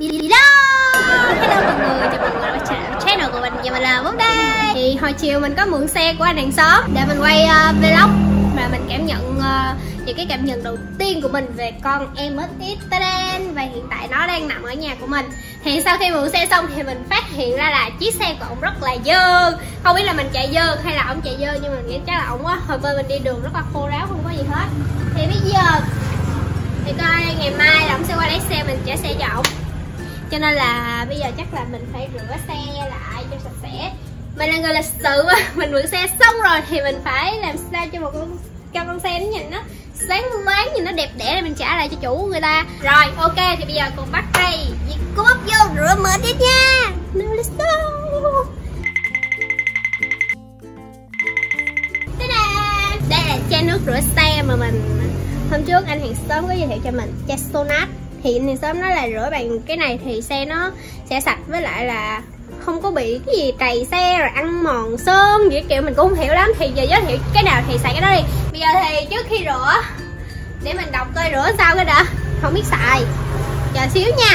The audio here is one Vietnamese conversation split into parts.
Hello mọi người, chào mọi người đã trở lại channel của mình. Và mình là Vốn đây. Thì hồi chiều mình có mượn xe của anh hàng xóm để mình quay vlog và mình cảm nhận những cái cảm nhận đầu tiên của mình về con MX Tadam. Và hiện tại nó đang nằm ở nhà của mình. Thì sau khi mượn xe xong thì mình phát hiện ra là chiếc xe của ông rất là dơ. Không biết là mình chạy dơ hay là ông chạy dơ, nhưng mình nghĩ chắc là ông á, hồi bơi mình đi đường rất là khô ráo, không có gì hết. Thì bây giờ thì coi ngày mai là ông sẽ qua lấy xe, mình trả xe cho ổng. Cho nên là bây giờ chắc là mình phải rửa xe lại cho sạch sẽ. Mình là người lịch sự mà, mình mượn xe xong rồi thì mình phải làm sao cho con xe nó nhìn nó sáng loáng, nhìn nó đẹp đẽ để mình trả lại cho chủ người ta. Rồi ok, thì bây giờ cùng bắt tay việc cúp vô rửa mệt đi nha. Now let's go. Đây là chai nước rửa xe mà mình hôm trước anh hàng xóm có giới thiệu cho mình, chai Sonat. Thì anh hàng xóm nói là rửa bằng cái này thì xe nó sẽ sạch, với lại là không có bị cái gì trầy xe rồi ăn mòn sơn gì kiểu, mình cũng không hiểu lắm. Thì giờ giới thiệu cái nào thì xài cái đó đi. Bây giờ thì trước khi rửa để mình đọc coi rửa sao cái đã, không biết xài, chờ xíu nha.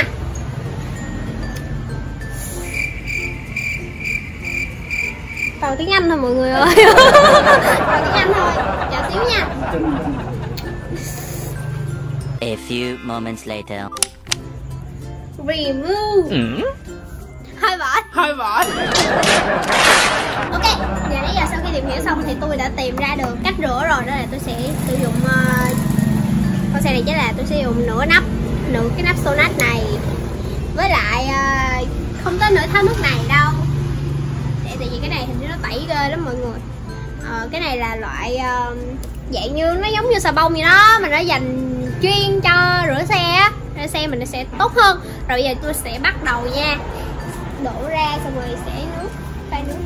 Toàn tiếng Anh thôi mọi người ơi. Toàn tiếng Anh thôi, chờ xíu nha. A few moments later. Remove. Hơi vỏ. Ok, giờ nãy giờ sau khi tìm hiểu xong thì tôi đã tìm ra được cách rửa rồi. Đó là tôi sẽ sử dụng con xe này, chứ là tôi sẽ dùng nửa cái nắp Sonat này, với lại không tới nửa tháo nước này đâu. Tại vì cái này hình như nó tẩy ghê lắm mọi người. Cái này là loại dạng như nó giống như xà bông vậy đó, mà nó dành chuyên cho rửa xe á, rửa xe mình sẽ tốt hơn. Rồi bây giờ tôi sẽ bắt đầu nha, đổ ra xong rồi sẽ pha nước.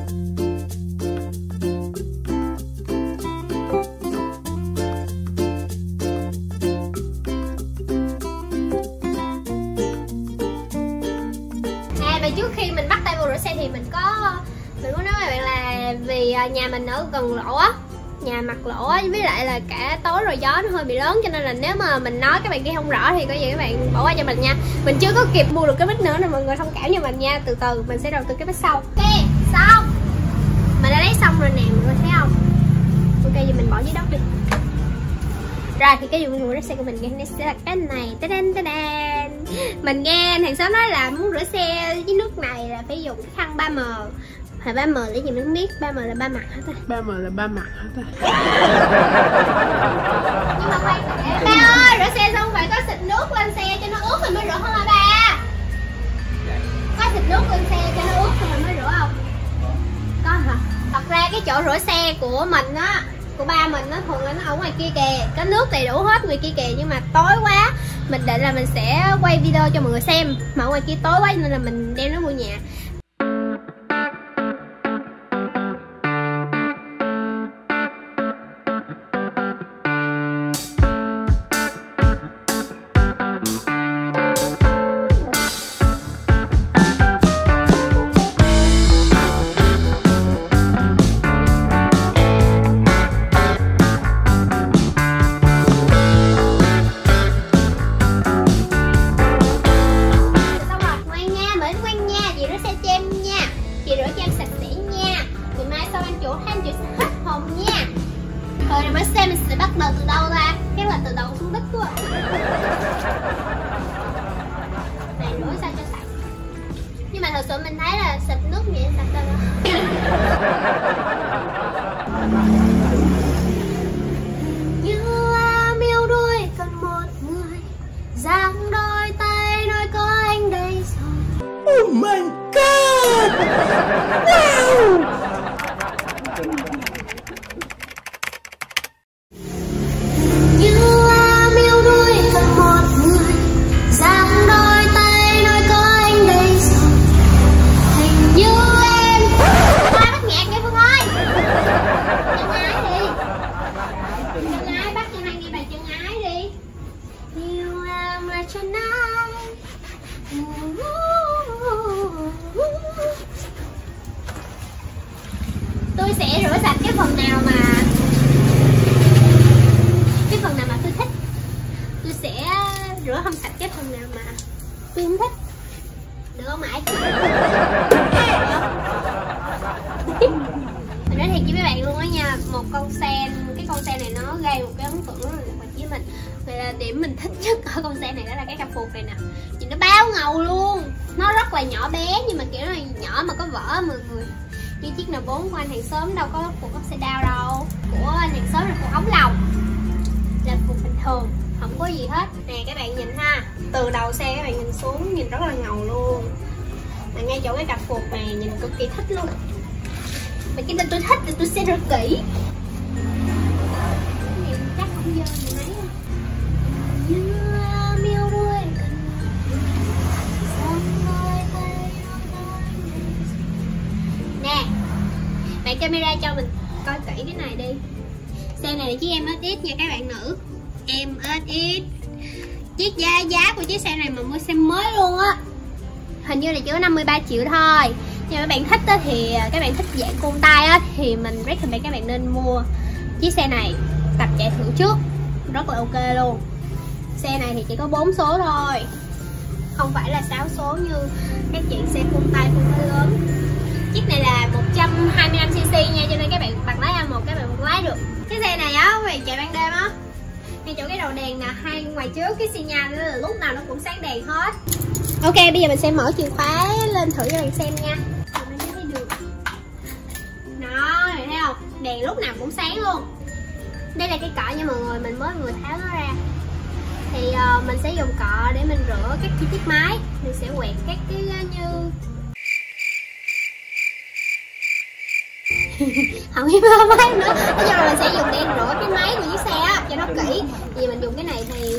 Và trước khi mình bắt tay vô rửa xe thì mình muốn nói với bạn là vì nhà mình ở gần lỗ á, nhà mặt lỗ á, với lại là cả tối rồi gió nó hơi bị lớn, cho nên là nếu mà mình nói các bạn kia không rõ thì có gì các bạn bỏ qua cho mình nha. Mình chưa có kịp mua được cái mic nữa nên mọi người thông cảm cho mình nha. Từ từ mình sẽ đầu tư cái mic sau. Ok, xong mình đã lấy xong rồi nè, mọi người thấy không? Ok, giờ mình bỏ dưới đất đi. Rồi thì cái dụng cụ rửa xe của mình ngày hôm nay sẽ là cái này. Ta-đan. Mình nghe hàng xóm nói là muốn rửa xe với nước này là phải dùng cái khăn 3M. Hồi 3M là gì mình không biết, 3M là 3 mặt hả ta? 3M là 3 mặt hả ta? Nhưng mà khoan, ba ơi, rửa xe xong phải có xịt nước lên xe cho nó ướt rồi mới rửa không hả ba? Có xịt nước lên xe cho nó ướt rồi mới rửa không? Có hả? Thật ra cái chỗ rửa xe của mình á, của ba mình nó thường là nó ở ngoài kia kìa, có nước đầy đủ hết ngoài kia kìa, nhưng mà tối quá mình định là mình sẽ quay video cho mọi người xem, mà ở ngoài kia tối quá nên là mình đem nó vô nhà. Rồi mới xem mình sẽ bắt đầu từ đâu ra? Chắc là từ đầu xuống đất quá. Này rửa sao cho sạch. Nhưng mà thật sự mình thấy là xịt nước vậy sạch đâu đó. Như là miêu đuôi cần một người, giang đôi tay nói có anh đây rồi. Oh my god! Wow! Tôi sẽ rửa sạch cái phần nào mà tôi thích. Tôi sẽ rửa không sạch cái phần nào mà Tôi không thích. Được không Mãi? Mình nói thiệt với mấy bạn luôn á nha, một con sen, cái con sen này nó gây một cái ấn tượng rất là đặc biệt với mình. Vậy là điểm mình thích nhất ở con sen này đó là cái cặp phuộc này nè. Nhìn nó bao ngầu luôn. Nó rất là nhỏ bé nhưng mà kiểu là nhỏ mà có vỏ mọi người. Như chiếc N4 của anh hàng xóm đâu có phuộc upside down đâu. Của anh hàng xóm là phuộc ống lồng, là phuộc bình thường, không có gì hết. Nè các bạn nhìn ha, từ đầu xe các bạn nhìn xuống nhìn rất là ngầu luôn. Mà ngay chỗ cái cặp phuộc này nhìn cực kỳ thích luôn. Mà cái nên tôi thích thì tôi sẽ rất kỹ. Chắc không dơ gì mấy đâu. Nè, bạn camera cho mình coi kỹ cái này đi. Xe này là chiếc MSX nha các bạn nữ. MSX. Chiếc giá của chiếc xe này mà mua xe mới luôn á, hình như là chỉ có 53 triệu thôi. Nhưng mà các bạn thích á, thì các bạn thích dạng côn tay á, thì mình recommend các bạn nên mua chiếc xe này tập chạy thử trước, rất là ok luôn. Xe này thì chỉ có 4 số thôi, không phải là 6 số như các dạng xe côn tay phân khối lớn. Chiếc này là 125cc nha, cho nên các bạn bằng lái A1 các bạn lái được. Cái xe này á, các bạn chạy ban đêm á, ngay chỗ cái đầu đèn nè, hay ngoài trước cái xi nhan đó là lúc nào nó cũng sáng đèn hết. Ok, bây giờ mình sẽ mở chìa khóa lên thử cho bạn xem nha. Mình mới thấy được. Đó, thấy không? Đèn lúc nào cũng sáng luôn. Đây là cái cọ nha mọi người, mình mới vừa tháo nó ra. Thì mình sẽ dùng cọ để mình rửa các chi tiết máy. Mình sẽ quẹt các cái như không biết máy nữa. Nói chung là mình sẽ dùng để rửa cái máy của chiếc xe á cho nó kỹ. Vì mình dùng cái này thì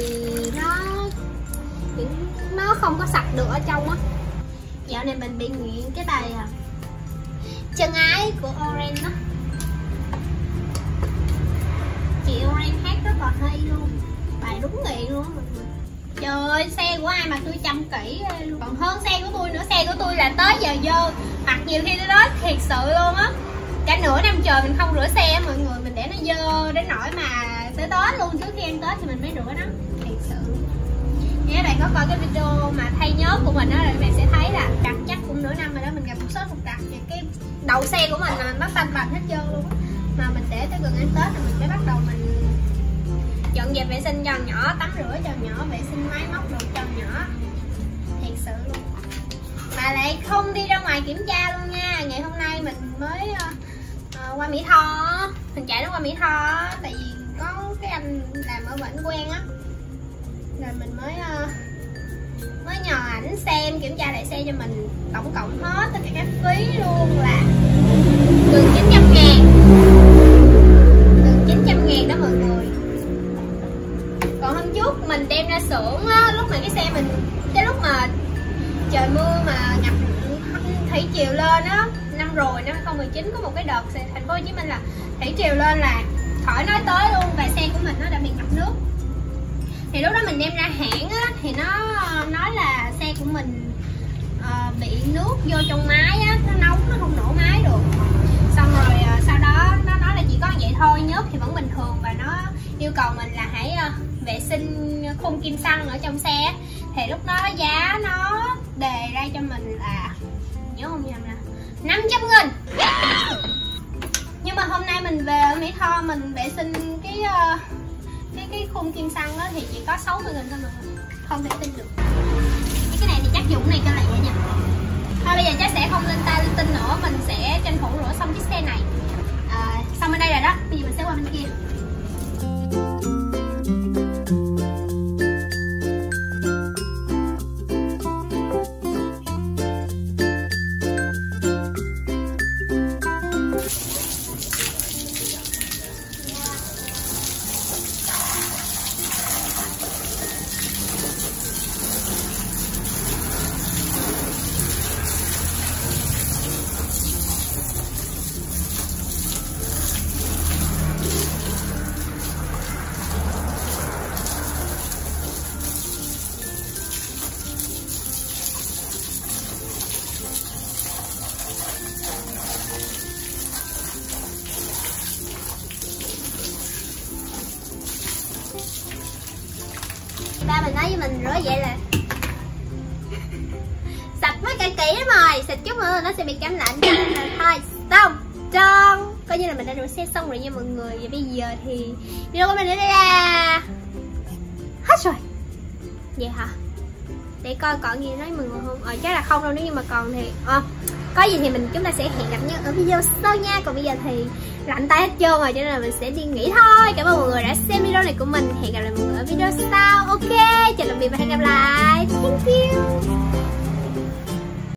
nó không có sạch được ở trong á. Dạo này mình bị nghiện cái bài Chân Ái của Orange đó. Chị Orange hát rất là hay luôn, bài đúng nghiện luôn mọi người. Trời ơi, xe của ai mà tôi chăm kỹ luôn, còn hơn xe của tôi nữa. Xe của tôi là tới giờ dơ, hoặc nhiều khi tôi nói thiệt sự luôn á, cả nửa năm trời mình không rửa xe mọi người, mình để nó dơ đến nỗi mà tới Tết luôn, trước khi ăn Tết thì mình mới rửa nó, thiệt sự. Nếu các bạn có coi cái video mà thay nhớt của mình đó, là các bạn sẽ thấy là chắc cũng nửa năm rồi đó, mình gặp một số trục trặc và cái đầu xe của mình là mình bắt xanh vành hết trơn luôn á. Mà mình để tới gần ăn Tết là mình mới bắt đầu mình dọn dẹp vệ sinh cho nhỏ, tắm rửa cho nhỏ, vệ sinh máy móc đồ cho nhỏ, thiệt sự luôn. Mà lại không đi ra ngoài kiểm tra luôn nha. Ngày hôm nay mình mới qua Mỹ Tho, mình chạy nó qua Mỹ Tho tại vì có cái anh làm ở bển quen á, rồi mình mới nhờ ảnh xem, kiểm tra lại xe cho mình. Tổng cộng hết tất cả các phí luôn là gần 900.000, gần 900.000 đó mọi người. Còn hôm trước mình đem ra xưởng á, lúc mà cái xe mình, cái lúc mà trời mưa mà ngập thủy triều lên á, năm rồi năm 2019 có một cái đợt thành phố Hồ Chí Minh là thủy triều lên là khỏi nói tới luôn, và xe của mình nó đã bị ngập nước. Thì lúc đó mình đem ra hãng á, thì nó nói là xe của mình bị nước vô trong máy á, nó nóng, nó không nổ máy được. Xong rồi sau đó nó nói là chỉ có vậy thôi, nhớt thì vẫn bình thường, và nó yêu cầu mình là hãy vệ sinh khung kim xăng ở trong xe. Thì lúc đó giá nó đề ra cho mình là, nhớ không nhầm nè, 500.000. Nhưng mà hôm nay mình về ở Mỹ Tho mình vệ sinh cái khung kim xăng đó thì chỉ có 60.000 thôi mọi người, không thể tin được. Cái này thì chắc dùng này cho lẹ nha. Thôi bây giờ chắc sẽ không lên tay lên tin nữa, mình sẽ tranh thủ rửa xong chiếc xe này. Xong bên đây rồi đó, bây giờ mình sẽ qua bên kia. Ba mình nói với mình rửa vậy là mới cạn kỹ lắm rồi, xịt chút nữa nó sẽ bị cảm lạnh. Cho nên là thôi, xong, tròn. Coi như là mình đã rửa xe xong rồi nha mọi người. Và bây giờ thì video của mình đến đây là hết rồi. Vậy hả? Để coi còn gì nói mọi người không? Chắc là không đâu, nếu như mà còn thì có gì thì chúng ta sẽ hẹn gặp nhau ở video sau nha. Còn bây giờ thì lạnh tay hết trơn rồi, cho nên là mình sẽ đi nghỉ thôi. Cảm ơn mọi người đã xem video này của mình. Hẹn gặp lại mọi người ở video sau. Ok, chào tạm biệt và hẹn gặp lại. Thank you.